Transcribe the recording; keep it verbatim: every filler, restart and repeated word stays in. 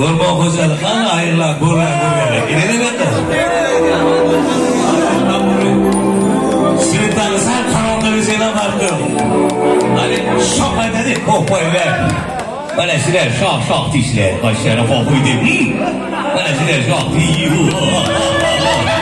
O'rmon xo'jaligi qani ayirlar, bo'rlar, bo'rlar. Ine demadi. Svetani sal qaroqqa seylan bardi. Hali shoq aytadi, qo'q qo'yib. Mana sizlar shoq shoq tishlar, qo'shlarni qo'yib. Mana sizlar shoq tiyib.